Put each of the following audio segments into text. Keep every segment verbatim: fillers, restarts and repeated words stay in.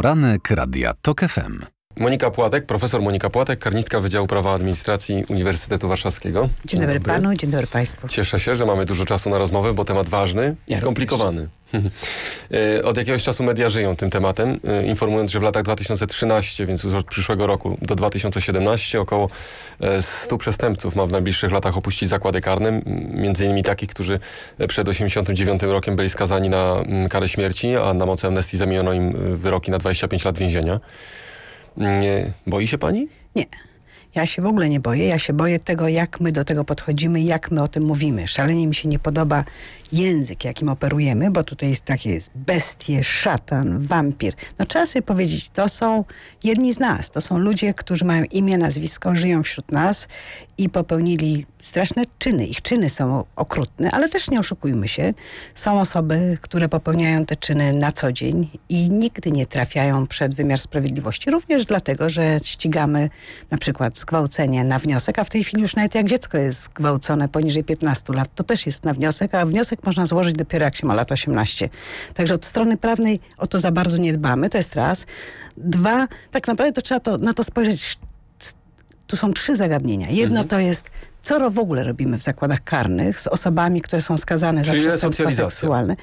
Poranek Radia Tok F M. Monika Płatek, profesor Monika Płatek, karnistka Wydziału Prawa Administracji Uniwersytetu Warszawskiego. Dzień, dzień dobry, dobry panu, dzień dobry państwu. Cieszę się, że mamy dużo czasu na rozmowę, bo temat ważny i ja skomplikowany. Od jakiegoś czasu media żyją tym tematem, informując, że w latach dwa tysiące trzynastym, więc już od przyszłego roku do dwa tysiące siedemnastego około stu przestępców ma w najbliższych latach opuścić zakłady karne. Między innymi takich, którzy przed osiemdziesiątym dziewiątym rokiem byli skazani na karę śmierci, a na mocy amnestii zamieniono im wyroki na dwadzieścia pięć lat więzienia. Nie. Boi się pani? Nie. Ja się w ogóle nie boję. Ja się boję tego, jak my do tego podchodzimy i jak my o tym mówimy. Szalenie mi się nie podoba język, jakim operujemy, bo tutaj jest takie jest bestie, szatan, wampir. No trzeba sobie powiedzieć, to są jedni z nas. To są ludzie, którzy mają imię, nazwisko, żyją wśród nas i popełnili straszne czyny. Ich czyny są okrutne, ale też nie oszukujmy się. Są osoby, które popełniają te czyny na co dzień i nigdy nie trafiają przed wymiar sprawiedliwości. Również dlatego, że ścigamy na przykład zgwałcenie na wniosek, a w tej chwili już nawet jak dziecko jest zgwałcone poniżej piętnastu lat, to też jest na wniosek, a wniosek można złożyć dopiero jak się ma lat osiemnaście. Także od strony prawnej o to za bardzo nie dbamy, to jest raz. Dwa, tak naprawdę to trzeba to, na to spojrzeć. Tu są trzy zagadnienia. Jedno mhm. to jest, co w ogóle robimy w zakładach karnych z osobami, które są skazane Czyli za przestępstwa seksualne.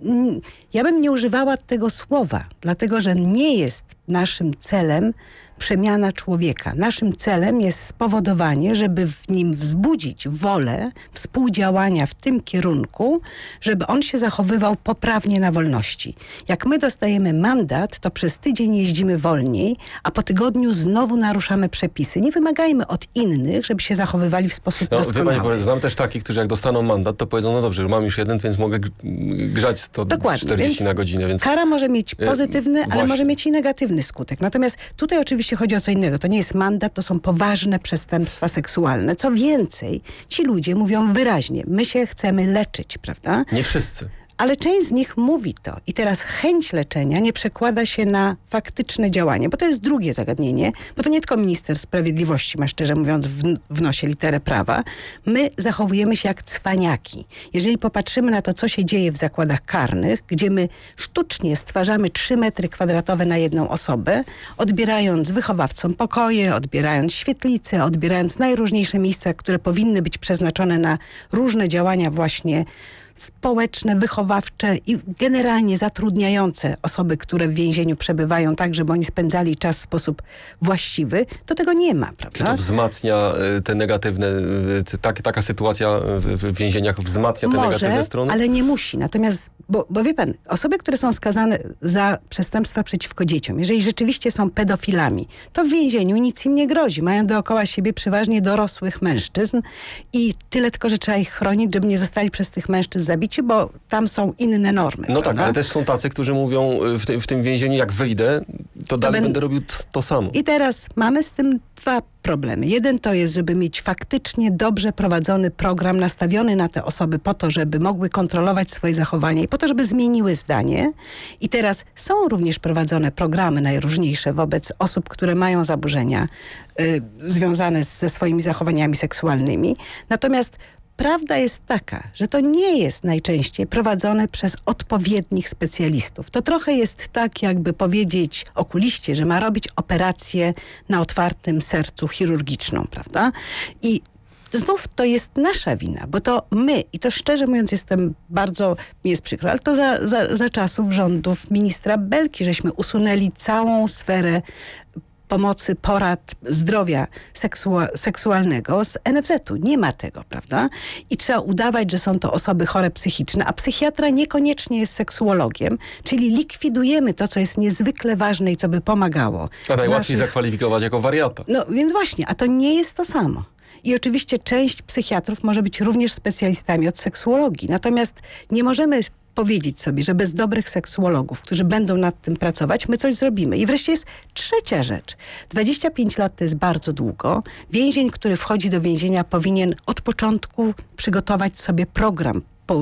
Ja bym nie używała tego słowa, dlatego że nie jest naszym celem przemiana człowieka. Naszym celem jest spowodowanie, żeby w nim wzbudzić wolę współdziałania w tym kierunku, żeby on się zachowywał poprawnie na wolności. Jak my dostajemy mandat, to przez tydzień jeździmy wolniej, a po tygodniu znowu naruszamy przepisy. Nie wymagajmy od innych, żeby się zachowywali w sposób no, doskonały. Pani, znam też takich, którzy jak dostaną mandat, to powiedzą, no dobrze, mam już jeden, więc mogę grzać sto czterdzieści na godzinę. Więc kara może mieć pozytywny, Właśnie. ale może mieć i negatywny skutek. Natomiast tutaj oczywiście chodzi o co innego. To nie jest mandat, to są poważne przestępstwa seksualne. Co więcej, ci ludzie mówią wyraźnie, my się chcemy leczyć, prawda? Nie wszyscy. Ale część z nich mówi to. I teraz chęć leczenia nie przekłada się na faktyczne działanie, bo to jest drugie zagadnienie, bo to nie tylko minister sprawiedliwości ma, szczerze mówiąc, w, w nosie literę prawa. My zachowujemy się jak cwaniaki. Jeżeli popatrzymy na to, co się dzieje w zakładach karnych, gdzie my sztucznie stwarzamy trzy metry kwadratowe na jedną osobę, odbierając wychowawcom pokoje, odbierając świetlice, odbierając najróżniejsze miejsca, które powinny być przeznaczone na różne działania właśnie społeczne, wychowawcze i generalnie zatrudniające osoby, które w więzieniu przebywają tak, żeby oni spędzali czas w sposób właściwy, to tego nie ma, prawda? Czy to wzmacnia te negatywne, tak, taka sytuacja w więzieniach wzmacnia te Może, negatywne strony? Ale nie musi. Natomiast, bo, bo wie pan, osoby, które są skazane za przestępstwa przeciwko dzieciom, jeżeli rzeczywiście są pedofilami, to w więzieniu nic im nie grozi. Mają dookoła siebie przeważnie dorosłych mężczyzn i tyle tylko, że trzeba ich chronić, żeby nie zostali przez tych mężczyzn zabici, bo tam są inne normy. No prawda? tak, ale też są tacy, którzy mówią w, te, w tym więzieniu, jak wyjdę, to, to dalej ben... będę robił to, to samo. I teraz mamy z tym dwa problemy. Jeden to jest, żeby mieć faktycznie dobrze prowadzony program nastawiony na te osoby po to, żeby mogły kontrolować swoje zachowanie i po to, żeby zmieniły zdanie. I teraz są również prowadzone programy najróżniejsze wobec osób, które mają zaburzenia y, związane z, ze swoimi zachowaniami seksualnymi. Natomiast prawda jest taka, że to nie jest najczęściej prowadzone przez odpowiednich specjalistów. To trochę jest tak, jakby powiedzieć okuliście, że ma robić operację na otwartym sercu chirurgiczną, prawda? I znów to jest nasza wina, bo to my, i to szczerze mówiąc jestem bardzo, mi jest przykro, ale to za, za, za czasów rządów ministra Belki, żeśmy usunęli całą sferę pomocy, porad zdrowia seksua- seksualnego z en ef zetu. Nie ma tego, prawda? I trzeba udawać, że są to osoby chore psychiczne, a psychiatra niekoniecznie jest seksuologiem, czyli likwidujemy to, co jest niezwykle ważne i co by pomagało. A najłatwiej naszych... zakwalifikować jako wariata. No więc właśnie, a to nie jest to samo. I oczywiście część psychiatrów może być również specjalistami od seksuologii. Natomiast nie możemy powiedzieć sobie, że bez dobrych seksuologów, którzy będą nad tym pracować, my coś zrobimy. I wreszcie jest trzecia rzecz. dwadzieścia pięć lat to jest bardzo długo. Więzień, który wchodzi do więzienia, powinien od początku przygotować sobie program po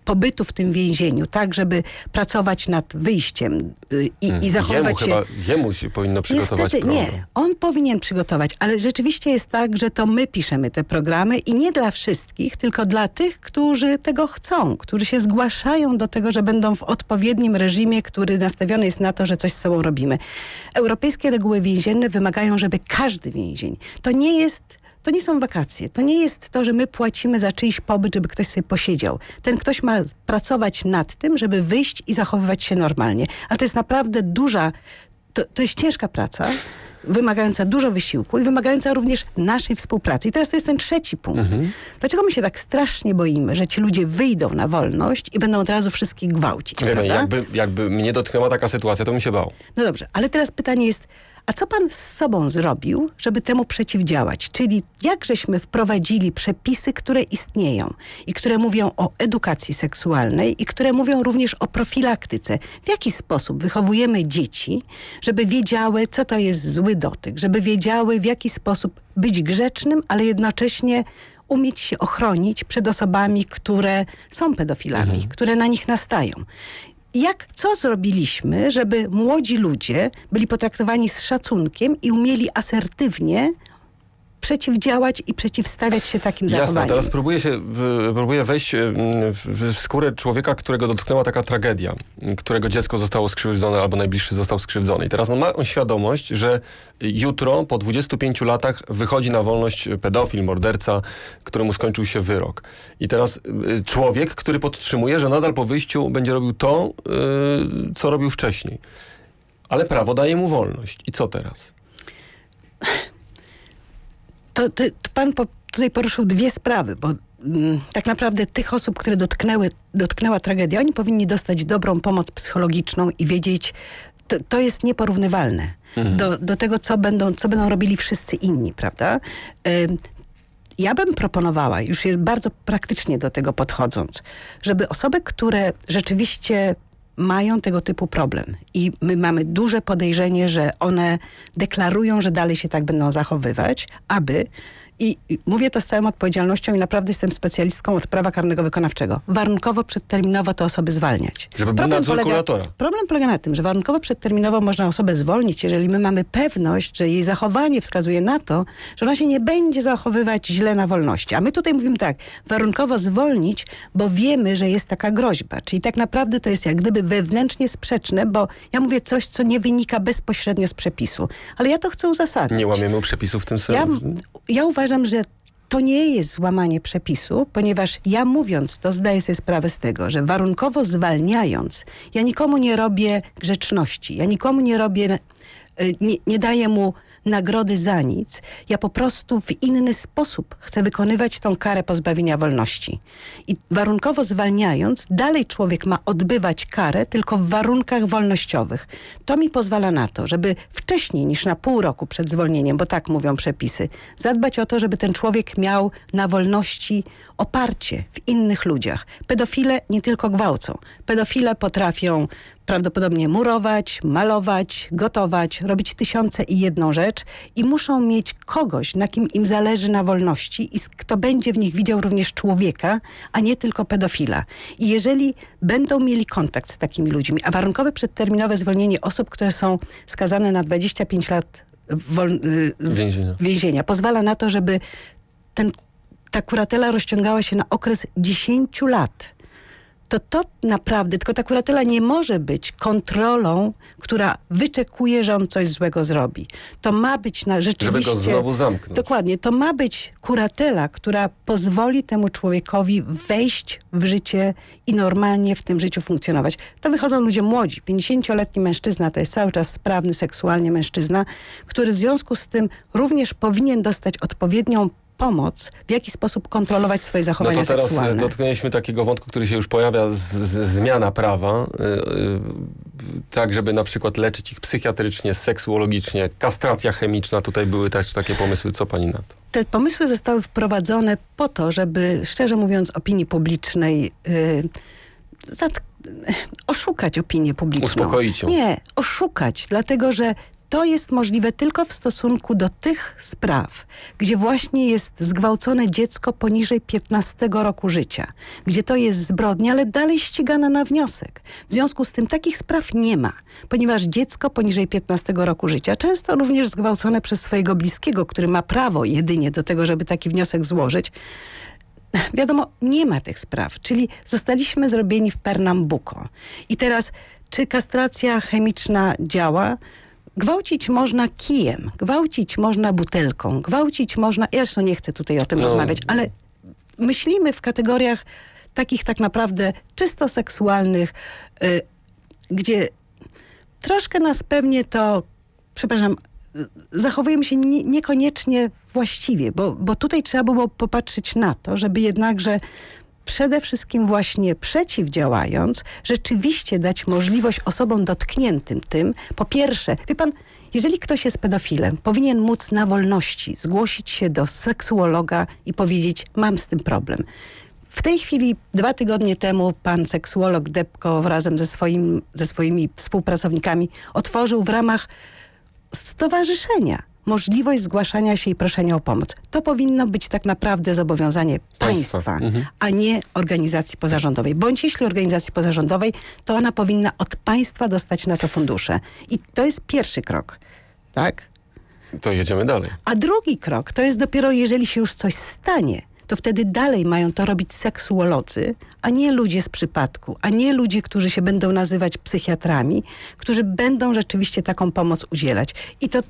pobytu w tym więzieniu, tak, żeby pracować nad wyjściem y, i, hmm. i zachowywać jemu się... Chyba, jemu się powinno przygotować Niestety, program. nie, on powinien przygotować, ale rzeczywiście jest tak, że to my piszemy te programy i nie dla wszystkich, tylko dla tych, którzy tego chcą, którzy się zgłaszają do tego, że będą w odpowiednim reżimie, który nastawiony jest na to, że coś z sobą robimy. Europejskie reguły więzienne wymagają, żeby każdy więzień, to nie jest... To nie są wakacje. To nie jest to, że my płacimy za czyjś pobyt, żeby ktoś sobie posiedział. Ten ktoś ma pracować nad tym, żeby wyjść i zachowywać się normalnie. Ale to jest naprawdę duża, to, to jest ciężka praca, wymagająca dużo wysiłku i wymagająca również naszej współpracy. I teraz to jest ten trzeci punkt. Mhm. Dlaczego my się tak strasznie boimy, że ci ludzie wyjdą na wolność i będą od razu wszystkich gwałcić? Wiemy, jakby, jakby mnie dotknęła taka sytuacja, to bym się bał. No dobrze, ale teraz pytanie jest, a co pan z sobą zrobił, żeby temu przeciwdziałać? Czyli jak żeśmy wprowadzili przepisy, które istnieją i które mówią o edukacji seksualnej i które mówią również o profilaktyce. W jaki sposób wychowujemy dzieci, żeby wiedziały, co to jest zły dotyk, żeby wiedziały, w jaki sposób być grzecznym, ale jednocześnie umieć się ochronić przed osobami, które są pedofilami, mhm. które na nich nastają. Jak, co zrobiliśmy, żeby młodzi ludzie byli potraktowani z szacunkiem i umieli asertywnie przeciwdziałać i przeciwstawiać się takim Jasne, zachowaniom? teraz próbuję się, w, próbuję wejść w, w skórę człowieka, którego dotknęła taka tragedia, którego dziecko zostało skrzywdzone albo najbliższy został skrzywdzony. I teraz on ma on świadomość, że jutro, po dwudziestu pięciu latach wychodzi na wolność pedofil, morderca, któremu skończył się wyrok. I teraz y, człowiek, który podtrzymuje, że nadal po wyjściu będzie robił to, y, co robił wcześniej. Ale prawo daje mu wolność. I co teraz? To, to, to pan po, tutaj poruszył dwie sprawy, bo mm, tak naprawdę tych osób, które dotknęły, dotknęła tragedia, oni powinni dostać dobrą pomoc psychologiczną i wiedzieć, to, to jest nieporównywalne mhm. do, do tego, co będą, co będą robili wszyscy inni, prawda? Y, ja bym proponowała, już jest bardzo praktycznie do tego podchodząc, żeby osoby, które rzeczywiście mają tego typu problem i my mamy duże podejrzenie, że one deklarują, że dalej się tak będą zachowywać, aby, i, i mówię to z całą odpowiedzialnością i naprawdę jestem specjalistką od prawa karnego wykonawczego, warunkowo, przedterminowo te osoby zwalniać. Żeby był nadzór kuratora. Problem polega na tym, że warunkowo, przedterminowo można osobę zwolnić, jeżeli my mamy pewność, że jej zachowanie wskazuje na to, że ona się nie będzie zachowywać źle na wolności. A my tutaj mówimy tak, warunkowo zwolnić, bo wiemy, że jest taka groźba. Czyli tak naprawdę to jest jak gdyby wewnętrznie sprzeczne, bo ja mówię coś, co nie wynika bezpośrednio z przepisu. Ale ja to chcę uzasadnić. Nie łamiemy przepisów w tym sensie. Ja, ja uważam, że to nie jest złamanie przepisu, ponieważ ja mówiąc to zdaję sobie sprawę z tego, że warunkowo zwalniając, ja nikomu nie robię grzeczności, ja nikomu nie robię, nie, nie daję mu nagrody za nic. Ja po prostu w inny sposób chcę wykonywać tą karę pozbawienia wolności. I warunkowo zwalniając, dalej człowiek ma odbywać karę, tylko w warunkach wolnościowych. To mi pozwala na to, żeby wcześniej niż na pół roku przed zwolnieniem, bo tak mówią przepisy, zadbać o to, żeby ten człowiek miał na wolności oparcie w innych ludziach. Pedofile nie tylko gwałcą. Pedofile potrafią prawdopodobnie murować, malować, gotować, robić tysiące i jedną rzecz i muszą mieć kogoś, na kim im zależy na wolności i kto będzie w nich widział również człowieka, a nie tylko pedofila. I jeżeli będą mieli kontakt z takimi ludźmi, a warunkowe przedterminowe zwolnienie osób, które są skazane na dwadzieścia pięć lat wol- więzienia. więzienia, pozwala na to, żeby ten, ta kuratela rozciągała się na okres dziesięciu lat. To to naprawdę, tylko ta kuratela nie może być kontrolą, która wyczekuje, że on coś złego zrobi. To ma być na rzeczywiście... Żeby go znowu zamknąć. Dokładnie. To ma być kuratela, która pozwoli temu człowiekowi wejść w życie i normalnie w tym życiu funkcjonować. To wychodzą ludzie młodzi. pięćdziesięcioletni mężczyzna to jest cały czas sprawny seksualnie mężczyzna, który w związku z tym również powinien dostać odpowiednią pomoc, w jaki sposób kontrolować swoje zachowania seksualne. No to teraz seksualne. dotknęliśmy takiego wątku, który się już pojawia, z, z, zmiana prawa, yy, yy, tak żeby na przykład leczyć ich psychiatrycznie, seksuologicznie, kastracja chemiczna, tutaj były też takie pomysły, co pani na to? Te pomysły zostały wprowadzone po to, żeby, szczerze mówiąc, opinii publicznej yy, zat- oszukać opinię publiczną. Uspokoić ją. Nie, oszukać, dlatego że to jest możliwe tylko w stosunku do tych spraw, gdzie właśnie jest zgwałcone dziecko poniżej piętnastego roku życia, gdzie to jest zbrodnia, ale dalej ścigana na wniosek. W związku z tym takich spraw nie ma, ponieważ dziecko poniżej piętnastego roku życia, często również zgwałcone przez swojego bliskiego, który ma prawo jedynie do tego, żeby taki wniosek złożyć, wiadomo, nie ma tych spraw, czyli zostaliśmy zrobieni w Pernambuco. I teraz, czy kastracja chemiczna działa? Gwałcić można kijem, gwałcić można butelką, gwałcić można... Ja zresztą nie chcę tutaj o tym no. rozmawiać, ale myślimy w kategoriach takich tak naprawdę czysto seksualnych, y, gdzie troszkę nas pewnie to, przepraszam, zachowujemy się nie, niekoniecznie właściwie, bo, bo tutaj trzeba było popatrzeć na to, żeby jednakże przede wszystkim właśnie przeciwdziałając, rzeczywiście dać możliwość osobom dotkniętym tym, po pierwsze, wie pan, jeżeli ktoś jest pedofilem, powinien móc na wolności zgłosić się do seksuologa i powiedzieć, mam z tym problem. W tej chwili, dwa tygodnie temu, pan seksuolog Depko razem ze, swoim, ze swoimi współpracownikami otworzył w ramach stowarzyszenia możliwość zgłaszania się i proszenia o pomoc. To powinno być tak naprawdę zobowiązanie państwa, państwa mhm. a nie organizacji pozarządowej. Bądź jeśli organizacji pozarządowej, to ona powinna od państwa dostać na to fundusze. I to jest pierwszy krok, tak? To jedziemy dalej. A drugi krok to jest dopiero, jeżeli się już coś stanie, to wtedy dalej mają to robić seksuolodzy, a nie ludzie z przypadku, a nie ludzie, którzy się będą nazywać psychiatrami, którzy będą rzeczywiście taką pomoc udzielać. I to,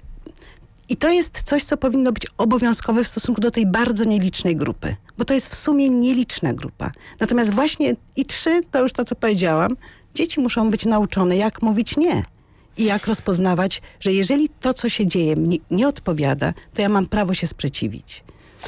i to jest coś, co powinno być obowiązkowe w stosunku do tej bardzo nielicznej grupy, bo to jest w sumie nieliczna grupa. Natomiast właśnie i trzy, to już to, co powiedziałam, dzieci muszą być nauczone, jak mówić nie. I jak rozpoznawać, że jeżeli to, co się dzieje, mnie nie odpowiada, to ja mam prawo się sprzeciwić.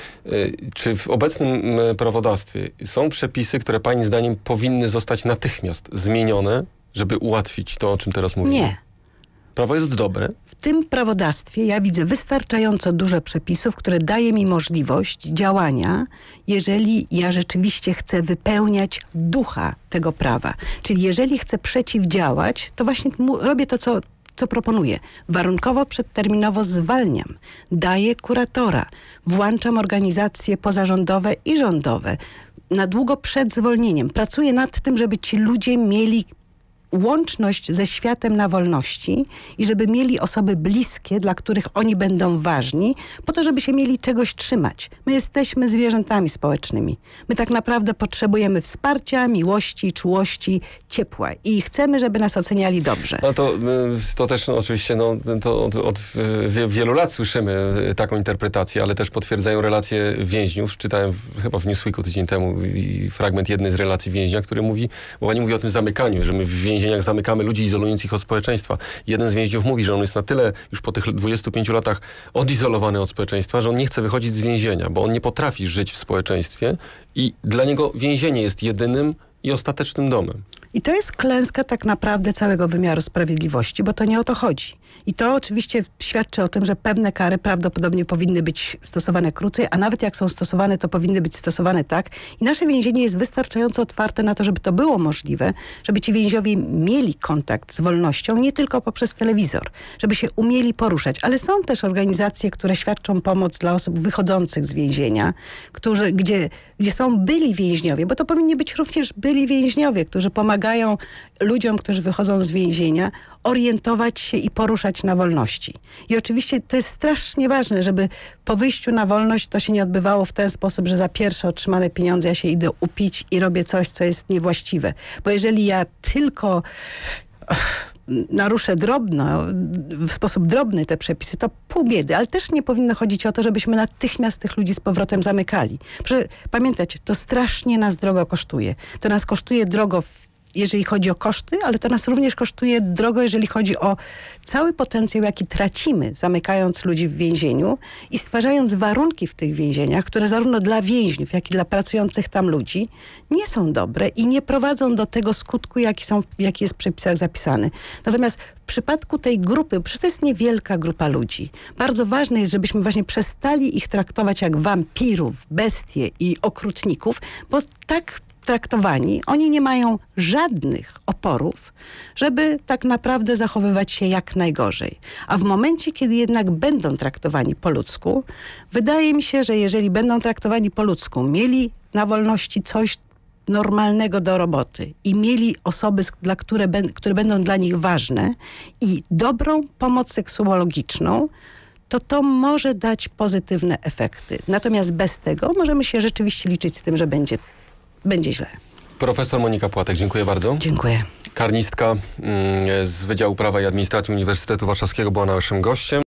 Czy w obecnym prawodawstwie są przepisy, które pani zdaniem powinny zostać natychmiast zmienione, żeby ułatwić to, o czym teraz mówimy? Nie. Prawo jest dobre? W tym prawodawstwie ja widzę wystarczająco dużo przepisów, które daje mi możliwość działania, jeżeli ja rzeczywiście chcę wypełniać ducha tego prawa. Czyli jeżeli chcę przeciwdziałać, to właśnie robię to, co co proponuję. Warunkowo, przedterminowo zwalniam. Daję kuratora. Włączam organizacje pozarządowe i rządowe. Na długo przed zwolnieniem. Pracuję nad tym, żeby ci ludzie mieli łączność ze światem na wolności i żeby mieli osoby bliskie, dla których oni będą ważni, po to, żeby się mieli czegoś trzymać. My jesteśmy zwierzętami społecznymi. My tak naprawdę potrzebujemy wsparcia, miłości, czułości, ciepła i chcemy, żeby nas oceniali dobrze. No to, to też no, oczywiście no, to od, od wielu lat słyszymy taką interpretację, ale też potwierdzają relacje więźniów. Czytałem w, chyba w Newsweeku tydzień temu fragment jednej z relacji więźnia, który mówi, bo pani mówi o tym zamykaniu, że my w więzieniu więzieniach zamykamy ludzi, izolując ich od społeczeństwa. Jeden z więźniów mówi, że on jest na tyle już po tych dwudziestu pięciu latach odizolowany od społeczeństwa, że on nie chce wychodzić z więzienia, bo on nie potrafi żyć w społeczeństwie i dla niego więzienie jest jedynym i ostatecznym domem. I to jest klęska tak naprawdę całego wymiaru sprawiedliwości, bo to nie o to chodzi. I to oczywiście świadczy o tym, że pewne kary prawdopodobnie powinny być stosowane krócej, a nawet jak są stosowane, to powinny być stosowane tak. I nasze więzienie jest wystarczająco otwarte na to, żeby to było możliwe, żeby ci więźniowie mieli kontakt z wolnością, nie tylko poprzez telewizor, żeby się umieli poruszać. Ale są też organizacje, które świadczą pomoc dla osób wychodzących z więzienia, którzy, gdzie, gdzie są byli więźniowie, bo to powinni być również byli więźniowie, którzy pomagają ludziom, którzy wychodzą z więzienia, orientować się i poruszać na wolności. I oczywiście to jest strasznie ważne, żeby po wyjściu na wolność to się nie odbywało w ten sposób, że za pierwsze otrzymane pieniądze ja się idę upić i robię coś, co jest niewłaściwe. Bo jeżeli ja tylko naruszę drobno, w sposób drobny te przepisy, to pół biedy. Ale też nie powinno chodzić o to, żebyśmy natychmiast tych ludzi z powrotem zamykali. Proszę pamiętać, to strasznie nas drogo kosztuje. To nas kosztuje drogo w jeżeli chodzi o koszty, ale to nas również kosztuje drogo, jeżeli chodzi o cały potencjał, jaki tracimy, zamykając ludzi w więzieniu i stwarzając warunki w tych więzieniach, które zarówno dla więźniów, jak i dla pracujących tam ludzi nie są dobre i nie prowadzą do tego skutku, jaki, są, jaki jest w przepisach zapisany. Natomiast w przypadku tej grupy, przecież to jest niewielka grupa ludzi, bardzo ważne jest, żebyśmy właśnie przestali ich traktować jak wampirów, bestie i okrutników, bo tak traktowani, oni nie mają żadnych oporów, żeby tak naprawdę zachowywać się jak najgorzej. A w momencie, kiedy jednak będą traktowani po ludzku, wydaje mi się, że jeżeli będą traktowani po ludzku, mieli na wolności coś normalnego do roboty i mieli osoby, dla które, które będą dla nich ważne i dobrą pomoc seksuologiczną, to to może dać pozytywne efekty. Natomiast bez tego możemy się rzeczywiście liczyć z tym, że będzie, będzie źle. Profesor Monika Płatek, dziękuję bardzo. Dziękuję. Karnistka mm, z Wydziału Prawa i Administracji Uniwersytetu Warszawskiego była naszym gościem.